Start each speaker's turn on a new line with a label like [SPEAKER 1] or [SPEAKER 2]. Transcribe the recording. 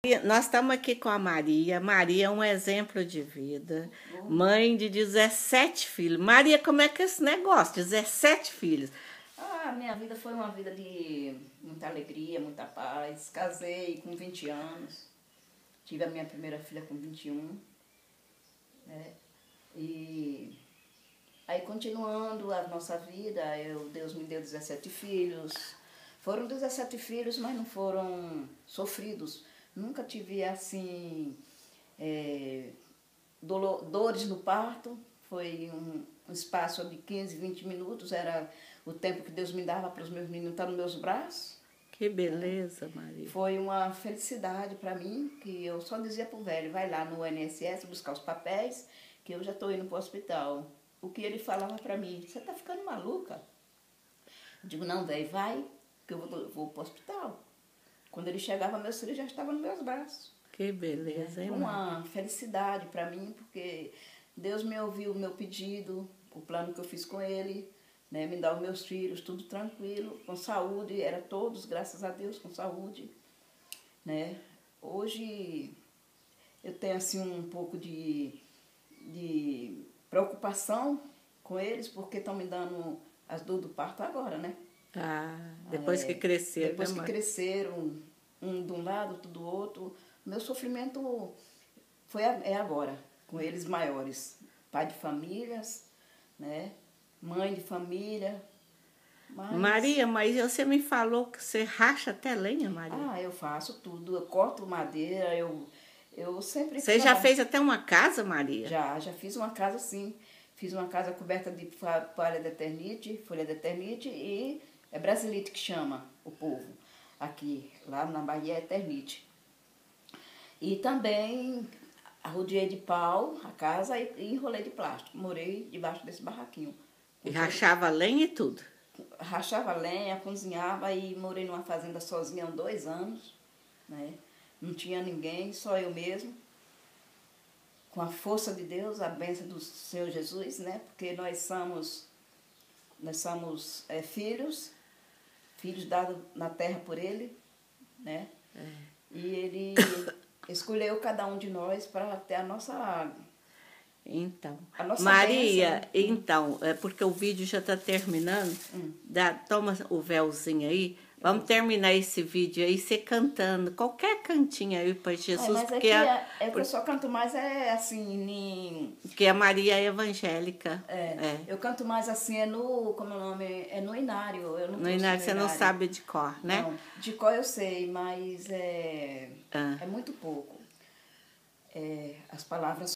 [SPEAKER 1] Nós estamos aqui com a Maria. Maria é um exemplo de vida. Mãe de 17 filhos. Maria, como é que é esse negócio? 17 filhos.
[SPEAKER 2] Minha vida foi uma vida de muita alegria, muita paz. Casei com 20 anos. Tive a minha primeira filha com 21. Né? E aí, continuando a nossa vida, Deus me deu 17 filhos. Foram 17 filhos, mas não foram sofridos. Nunca tive, assim, dores no parto. Foi um espaço de 15, 20 minutos. Era o tempo que Deus me dava para os meus meninos estar nos meus braços.
[SPEAKER 1] Que beleza, Maria.
[SPEAKER 2] Foi uma felicidade para mim, que eu só dizia para o velho, vai lá no INSS buscar os papéis, que eu já estou indo para o hospital. O que ele falava para mim, você está ficando maluca? Eu digo, não, velho, vai, que eu vou para o hospital. Quando ele chegava, meus filhos já estavam nos meus braços.
[SPEAKER 1] Que beleza, hein,
[SPEAKER 2] Foi uma felicidade para mim, porque Deus me ouviu o meu pedido, o plano que eu fiz com ele, né, me dá os meus filhos, tudo tranquilo, com saúde, era todos, graças a Deus, com saúde. Né? Hoje eu tenho assim um pouco de preocupação com eles, porque estão me dando as dores do parto agora, né?
[SPEAKER 1] Depois que cresceram.
[SPEAKER 2] Depois que cresceram, um de um lado, outro do outro. Meu sofrimento é agora, com eles maiores. Pai de famílias, né? Mãe de família.
[SPEAKER 1] Maria, mas você me falou que você racha até lenha, Maria?
[SPEAKER 2] Eu faço tudo. Eu corto madeira, eu sempre...
[SPEAKER 1] Você já fez até uma casa, Maria?
[SPEAKER 2] Já fiz uma casa, sim. Fiz uma casa coberta de folha de eternite e é brasilite que chama o povo. Aqui, lá na Bahia é eternite. E também rodeei de pau a casa e enrolei de plástico. Morei debaixo desse barraquinho.
[SPEAKER 1] E rachava lenha e tudo?
[SPEAKER 2] Rachava lenha, cozinhava e morei numa fazenda sozinha há 2 anos. Né? Não tinha ninguém, só eu mesmo. Com a força de Deus, a bênção do Senhor Jesus, né? Porque nós somos filhos dados na terra por Ele, né? E Ele escolheu cada um de nós para ter a nossa...
[SPEAKER 1] Então,
[SPEAKER 2] a nossa
[SPEAKER 1] Maria,
[SPEAKER 2] bênção.
[SPEAKER 1] então, é porque o vídeo já está terminando. Toma o véuzinho aí. Vamos terminar esse vídeo aí, você cantando qualquer cantinho aí para Jesus.
[SPEAKER 2] Mas
[SPEAKER 1] porque
[SPEAKER 2] que eu só canto mais assim...
[SPEAKER 1] Porque a Maria é evangélica.
[SPEAKER 2] Eu canto mais assim, como é o nome? É no inário. Eu não
[SPEAKER 1] no inário você não sabe de cor, né?
[SPEAKER 2] Não, de cor eu sei, mas é muito pouco. As palavras